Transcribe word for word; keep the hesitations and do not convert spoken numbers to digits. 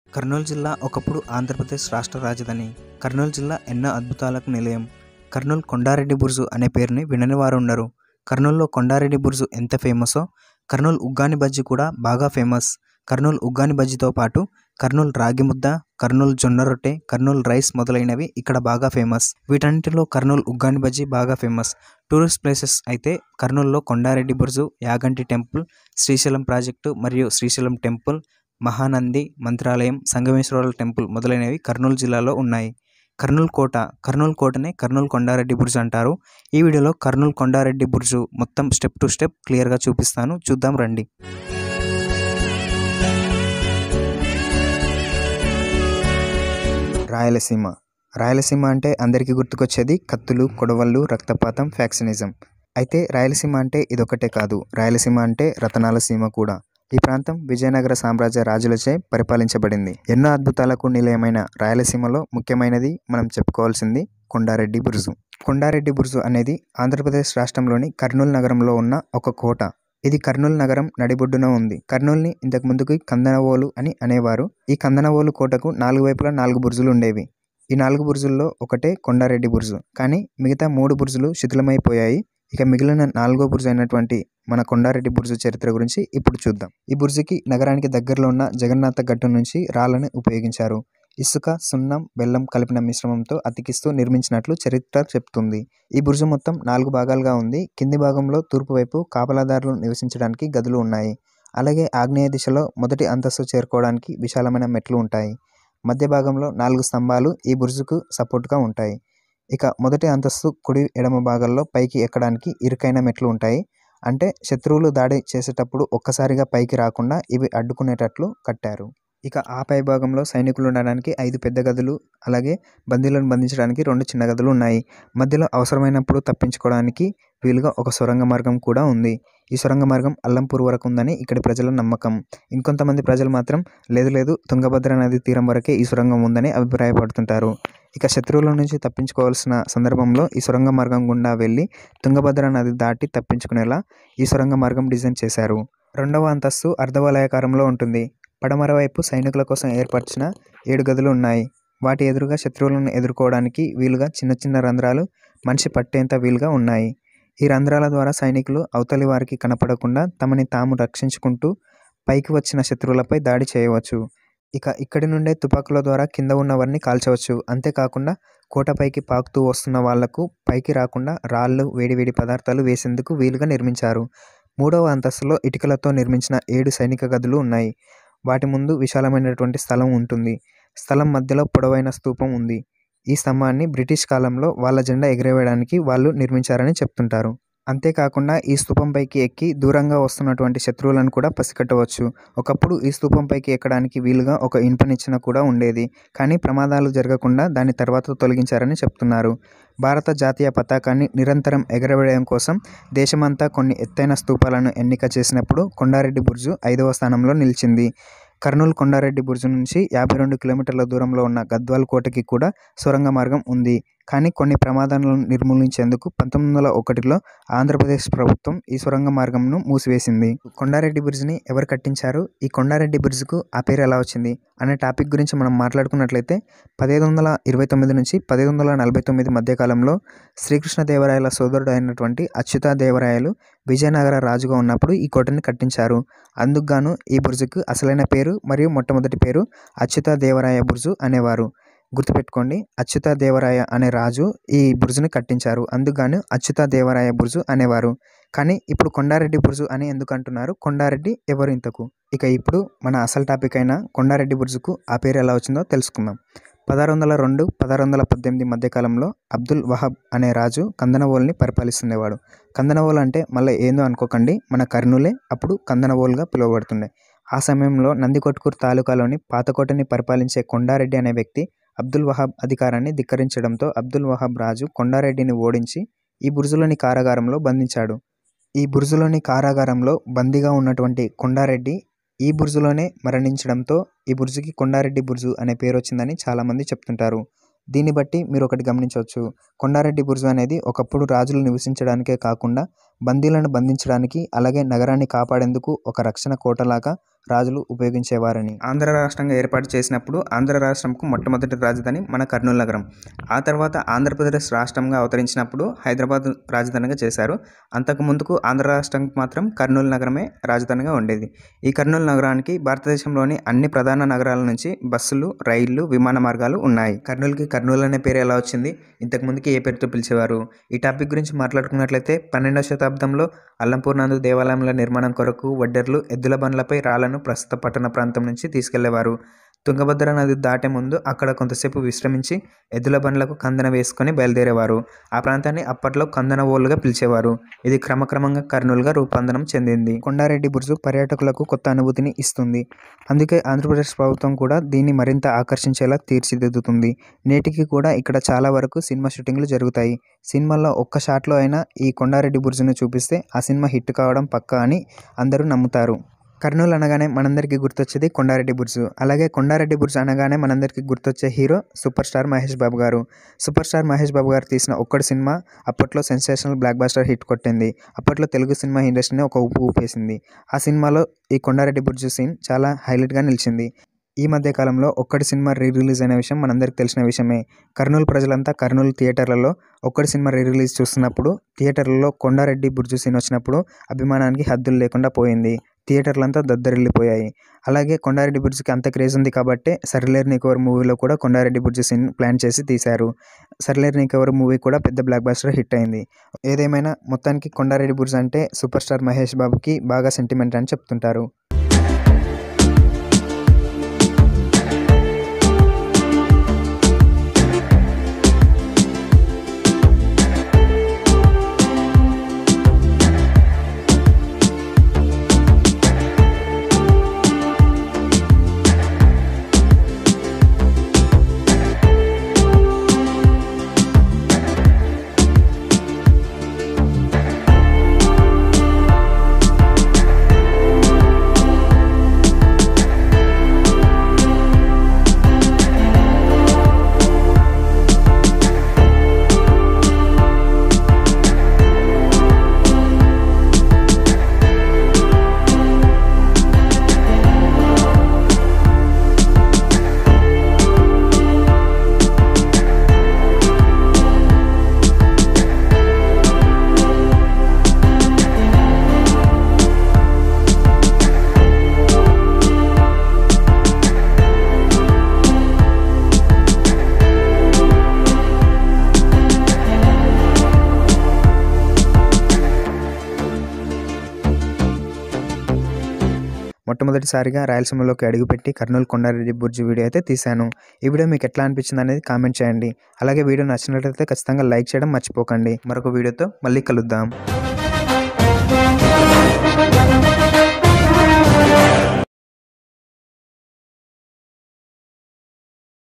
కర్నూలు జిల్లా ఒకప్పుడు ఆంధ్రప్రదేశ్ రాష్ట్ర రాజధాని. కర్నూలు జిల్లా ఎన్నో అద్భుతాలకు నిలయం. కర్నూలు కొండారెడ్డి బురుజు అనే పేరుని వినని వారు ఉండరు. కర్నూలులో కొండారెడ్డి బురుజు ఎంత ఫేమసో కర్నూలు ఉగ్గాని బజ్జీ కూడా బాగా ఫేమస్. కర్నూలు ఉగ్గాని బజ్జీతో పాటు కర్నూలు రాగి ముద్ద, కర్నూలు జొన్న రొట్టె, కర్నూలు రైస్ మొదలైనవి ఇక్కడ బాగా ఫేమస్. వీటన్నిటిలో కర్నూలు ఉగ్గాని బజ్జీ బాగా ఫేమస్. టూరిస్ట్ ప్లేసెస్ అయితే కర్నూలులో కొండారెడ్డి బురుజు, యాగంటి టెంపుల్, శ్రీశైలం ప్రాజెక్టు మరియు శ్రీశైలం టెంపుల్, మహానంది మంత్రాలయం, సంగమేశ్వర టెంపుల్ మొదలైనవి కర్నూలు జిల్లాలో ఉన్నాయి. కర్నూలు కోట కర్నూలు కోటనే కర్నూలు కొండారెడ్డి బురుజు అంటారు. ఈ వీడియోలో కర్నూలు కొండారెడ్డి బురుజు మొత్తం స్టెప్ టు స్టెప్ క్లియర్గా చూపిస్తాను, చూద్దాం రండి. రాయలసీమ రాయలసీమ అంటే అందరికీ గుర్తుకొచ్చేది కత్తులు, కొడవళ్ళు, రక్తపాతం, ఫ్యాక్షనిజం. అయితే రాయలసీమ అంటే ఇదొకటే కాదు, రాయలసీమ అంటే రతనాల సీమ కూడా. ఈ ప్రాంతం విజయనగర సామ్రాజ్య రాజులచే పరిపాలించబడింది. ఎన్నో అద్భుతాలకు నిలయమైన రాయలసీమలో ముఖ్యమైనది మనం చెప్పుకోవాల్సింది కొండారెడ్డి బురుజు. కొండారెడ్డి బురుజు అనేది ఆంధ్రప్రదేశ్ రాష్ట్రంలోని కర్నూలు నగరంలో ఉన్న ఒక కోట. ఇది కర్నూలు నగరం నడిబొడ్డున ఉంది. కర్నూలుని ఇంతకు ముందుకు కందనవోలు అని అనేవారు. ఈ కందనవోలు కోటకు నాలుగు వైపులా నాలుగు బురుజులు ఉండేవి. ఈ నాలుగు బురుజుల్లో ఒకటే కొండారెడ్డి బురుజు. కానీ మిగతా మూడు బురుజులు శిథిలమైపోయాయి. ఇక మిగిలిన నాలుగో బురుజు అయినటువంటి మన కొండారెడ్డి బురుజు చరిత్ర గురించి ఇప్పుడు చూద్దాం. ఈ బురుజుకి నగరానికి దగ్గరలో ఉన్న జగన్నాథ గట్టు నుంచి రాళ్లను ఉపయోగించారు. ఇసుక, సున్నం, బెల్లం కలిపిన మిశ్రమంతో అతికిస్తూ నిర్మించినట్లు చరిత్ర చెప్తుంది. ఈ బురుజు మొత్తం నాలుగు భాగాలుగా ఉంది. కింది భాగంలో తూర్పు వైపు కాపలాదారులు నివసించడానికి గదులు ఉన్నాయి. అలాగే ఆగ్నేయ దిశలో మొదటి అంతస్తు చేరుకోవడానికి విశాలమైన మెట్లు ఉంటాయి. మధ్య భాగంలో నాలుగు స్తంభాలు ఈ బురుజుకు సపోర్ట్గా ఉంటాయి. ఇక మొదటి అంతస్తు కుడి ఎడమ భాగాల్లో పైకి ఎక్కడానికి ఇరుకైన మెట్లు ఉంటాయి. అంటే శత్రువులు దాడి చేసేటప్పుడు ఒక్కసారిగా పైకి రాకుండా ఇవి అడ్డుకునేటట్లు కట్టారు. ఇక ఆ పై భాగంలో సైనికులు ఉండడానికి ఐదు పెద్ద గదులు, అలాగే బందీలను బంధించడానికి రెండు చిన్న గదులు ఉన్నాయి. మధ్యలో అవసరమైనప్పుడు తప్పించుకోవడానికి వీలుగా ఒక సొరంగ మార్గం కూడా ఉంది. ఈ సొరంగ మార్గం అల్లంపూర్ వరకు ఉందని ఇక్కడి ప్రజల నమ్మకం. ఇంకొంతమంది ప్రజలు మాత్రం లేదు లేదు తుంగభద్ర నది తీరం వరకే ఈ సొరంగం ఉందని అభిప్రాయపడుతుంటారు. ఇక శత్రువుల నుంచి తప్పించుకోవాల్సిన సందర్భంలో ఈ సొరంగ మార్గం గుండా వెళ్ళి తుంగభద్ర నది దాటి తప్పించుకునేలా ఈ సొరంగ మార్గం డిజైన్ చేశారు. రెండవ అంతస్తు అర్ధవలయాకారంలో ఉంటుంది. పడమర వైపు సైనికుల కోసం ఏర్పరిచిన ఏడు గదులు ఉన్నాయి. వాటి ఎదురుగా శత్రువులను ఎదుర్కోవడానికి వీలుగా చిన్న చిన్న రంధ్రాలు మనిషి పట్టేంత వీలుగా ఉన్నాయి. ఈ రంధ్రాల ద్వారా సైనికులు అవతలి వారికి కనపడకుండా తమని తాము రక్షించుకుంటూ పైకి వచ్చిన శత్రువులపై దాడి చేయవచ్చు. ఇక ఇక్కడి నుండే తుపాకుల ద్వారా కింద ఉన్న వారిని కాల్చవచ్చు. అంతేకాకుండా కోటపైకి పాకుతూ వస్తున్న వాళ్లకు పైకి రాకుండా రాళ్ళు, వేడివేడి పదార్థాలు వేసేందుకు వీలుగా నిర్మించారు. మూడవ అంతస్తులో ఇటుకలతో నిర్మించిన ఏడు సైనిక గదులు ఉన్నాయి. వాటి ముందు విశాలమైనటువంటి స్థలం ఉంటుంది. స్థలం మధ్యలో పొడవైన స్తూపం ఉంది. ఈ స్తంభాన్ని బ్రిటిష్ కాలంలో వాళ్ళ జెండా ఎగరవేయడానికి వాళ్ళు నిర్మించారని చెప్తుంటారు. అంతేకాకుండా ఈ స్తూపంపైకి ఎక్కి దూరంగా వస్తున్నటువంటి శత్రువులను కూడా పసిగట్టవచ్చు. ఒకప్పుడు ఈ స్తూపంపైకి ఎక్కడానికి వీలుగా ఒక ఇనుప నిచ్చెన కూడా ఉండేది. కానీ ప్రమాదాలు జరగకుండా దాన్ని తర్వాత తొలగించారని చెప్తున్నారు. భారత జాతీయ పతాకాన్ని నిరంతరం ఎగరవేయడం కోసం దేశమంతా కొన్ని ఎత్తైన స్తూపాలను ఎన్నిక చేసినప్పుడు కొండారెడ్డి బురుజు ఐదవ స్థానంలో నిలిచింది. కర్నూలు కొండారెడ్డి బురుజు నుంచి యాభై రెండు కిలోమీటర్ల దూరంలో ఉన్న గద్వాల్ కోటకి కూడా సొరంగ మార్గం ఉంది. కానీ కొన్ని ప్రమాదాలను నిర్మూలించేందుకు పంతొమ్మిది వందల ఒకటిలో ఆంధ్రప్రదేశ్ ప్రభుత్వం ఈ సొరంగ మార్గంను మూసివేసింది. కొండారెడ్డి బురుజుని ఎవరు కట్టించారు, ఈ కొండారెడ్డి బురుజుకు ఆ పేరు ఎలా వచ్చింది అనే టాపిక్ గురించి మనం మాట్లాడుకున్నట్లయితే పదిహేను వందల ఇరవై తొమ్మిది నుంచి పదిహేను వందల నలభై తొమ్మిది మధ్యకాలంలో శ్రీకృష్ణదేవరాయల సోదరుడు అయినటువంటి అచ్యుతాదేవరాయలు విజయనగర రాజుగా ఉన్నప్పుడు ఈ కోటని కట్టించారు. అందుకుగాను ఈ బురుజుకు అసలైన పేరు మరియు మొట్టమొదటి పేరు అచ్యుతాదేవరాయ బురుజు అనేవారు. గుర్తుపెట్టుకోండి, అచ్యుతాదేవరాయ అనే రాజు ఈ బురుజుని కట్టించారు. అందుకుగాను అచ్యుతాదేవరాయ బురుజు అనేవారు. కానీ ఇప్పుడు కొండారెడ్డి బురుజు అని ఎందుకు అంటున్నారు? కొండారెడ్డి ఎవరు ఇంతకు? ఇక ఇప్పుడు మన అసలు టాపిక్ అయిన కొండారెడ్డి బురుజుకు ఆ పేరు ఎలా వచ్చిందో తెలుసుకుందాం. పదహారు వందల రెండు పదహారు వందల పద్దెనిమిది మధ్యకాలంలో అబ్దుల్ వహాబ్ అనే రాజు కందనవోలుని పరిపాలిస్తుండేవాడు. కందనవోలు అంటే మళ్ళీ ఏందో అనుకోకండి, మన కర్నూలే అప్పుడు కందనవోలుగా పిలువబడుతుండే. ఆ సమయంలో నందికొట్కూరు తాలూకాలోని పాతకోటని పరిపాలించే కొండారెడ్డి అనే వ్యక్తి అబ్దుల్ వహాబ్ అధికారాన్ని ధిక్కరించడంతో అబ్దుల్ వహాబ్ రాజు కొండారెడ్డిని ఓడించి ఈ బురుజులోని కారాగారంలో బంధించాడు. ఈ బురుజులోని కారాగారంలో బందీగా ఉన్నటువంటి కొండారెడ్డి ఈ బురుజులోనే మరణించడంతో ఈ బురుజుకి కొండారెడ్డి బురుజు అనే పేరు వచ్చిందని చాలామంది చెప్తుంటారు. దీన్ని బట్టి మీరు ఒకటి గమనించవచ్చు, కొండారెడ్డి బురుజు అనేది ఒకప్పుడు రాజులు నివసించడానికే కాకుండా బందీలను బంధించడానికి, అలాగే నగరాన్ని కాపాడేందుకు ఒక రక్షణ కోటలాగా రాజులు ఉపయోగించేవారని. ఆంధ్ర రాష్ట్రంగా ఏర్పాటు చేసినప్పుడు ఆంధ్ర రాష్ట్రంకు మొట్టమొదటి రాజధాని మన కర్నూలు నగరం. ఆ తర్వాత ఆంధ్రప్రదేశ్ రాష్ట్రంగా అవతరించినప్పుడు హైదరాబాద్ రాజధానిగా చేశారు. అంతకు ముందుకు ఆంధ్ర రాష్ట్రానికి మాత్రం కర్నూలు నగరమే రాజధానిగా ఉండేది. ఈ కర్నూలు నగరానికి భారతదేశంలోని అన్ని ప్రధాన నగరాల నుంచి బస్సులు, రైళ్లు, విమాన మార్గాలు ఉన్నాయి. కర్నూలుకి కర్నూలు అనే పేరు ఎలా వచ్చింది, ఇంతకు ముందుకి ఏ పేరుతో పిలిచేవారు, ఈ టాపిక్ గురించి మాట్లాడుకున్నట్లయితే పన్నెండవ శతాబ్దంలో అల్లంపూర్ నందు దేవాలయంల నిర్మాణం కొరకు వడ్డెర్లు ఎద్దుల బండ్లపై రాళ్లను ప్రస్తుత పట్టణ ప్రాంతం నుంచి తీసుకెళ్లేవారు. తుంగభద్ర నది దాటే ముందు అక్కడ కొంతసేపు విశ్రమించి ఎద్దుల బండ్లకు కందన వేసుకొని బయలుదేరేవారు. ఆ ప్రాంతాన్ని అప్పట్లో కందన ఓలుగా పిలిచేవారు. ఇది క్రమక్రమంగా కర్నూలుగా రూపాంతరం చెందింది. కొండారెడ్డి బుర్జు పర్యాటకులకు కొత్త అనుభూతిని ఇస్తుంది. అందుకే ఆంధ్రప్రదేశ్ ప్రభుత్వం కూడా దీన్ని మరింత ఆకర్షించేలా తీర్చిదిద్దుతుంది. నేటికి కూడా ఇక్కడ చాలా వరకు సినిమా షూటింగ్లు జరుగుతాయి. సినిమాల్లో ఒక్క షాట్లో అయినా ఈ కొండారెడ్డి బుర్జును చూపిస్తే ఆ సినిమా హిట్ కావడం పక్కా అని అందరూ నమ్ముతారు. కర్నూలు అనగానే మనందరికీ గుర్తొచ్చేది కొండారెడ్డి బుర్జు. అలాగే కొండారెడ్డి బుర్జు అనగానే మనందరికీ గుర్తొచ్చే hero super star Mahesh Babu garu. Super star Mahesh Babu గారు తీసిన ఒక్కడి సినిమా అప్పట్లో సెన్సేషనల్ బ్లాక్ బస్టర్ హిట్ కొట్టింది. అప్పట్లో తెలుగు సినిమా ఇండస్ట్రీని ఒక ఊపు ఊపేసింది. ఆ సినిమాలో ఈ కొండారెడ్డి బుర్జు సీన్ చాలా హైలైట్గా నిలిచింది. ఈ మధ్య కాలంలో ఒక్కడి సినిమా రీ రిలీజ్ అయిన విషయం మనందరికీ తెలిసిన విషయమే. కర్నూలు ప్రజలంతా కర్నూలు థియేటర్లలో ఒక్కడి సినిమా రీ రిలీజ్ చూస్తున్నప్పుడు థియేటర్లలో కొండారెడ్డి బుర్జు సీన్ వచ్చినప్పుడు అభిమానానికి హద్దులు లేకుండా పోయింది. థియేటర్లంతా దద్దరిల్లిపోయాయి. అలాగే కొండారెడ్డి బుర్జుకి అంత క్రేజ్ ఉంది కాబట్టి సరిలేరు నీకెవరు మూవీలో కూడా కొండారెడ్డి బుర్జు సీన్ ప్లాన్ చేసి తీశారు. సరిలేరు నీకెవరు మూవీ కూడా పెద్ద బ్లాక్ బస్టర్ హిట్ అయింది. ఏదేమైనా మొత్తానికి కొండారెడ్డి బుర్జు అంటే సూపర్ స్టార్ మహేష్ బాబుకి బాగా సెంటిమెంట్ అని చెప్తుంటారు. మొట్టమొదటిసారిగా రాయలసీమలోకి అడుగుపెట్టి కర్నూలు కొండారెడ్డి బుర్జు వీడియో అయితే తీశాను. ఈ వీడియో మీకు ఎట్లా అనిపించింది అనేది కామెంట్ చేయండి. అలాగే వీడియో నచ్చినట్లయితే ఖచ్చితంగా లైక్ చేయడం మర్చిపోకండి. మరొక వీడియోతో మళ్ళీ కలుద్దాం.